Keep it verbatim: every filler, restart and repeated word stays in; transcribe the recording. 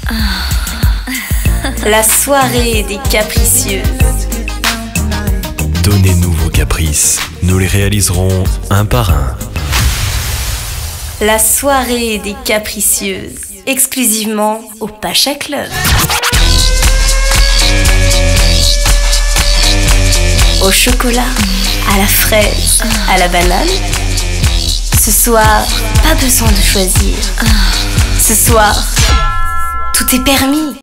La soirée des capricieuses. Donnez-nous vos caprices, nous les réaliserons un par un. La soirée des capricieuses. Exclusivement au Pacha Club. Au chocolat, à la fraise, à la banane. Ce soir, pas besoin de choisir. Ce soir, tout est permis.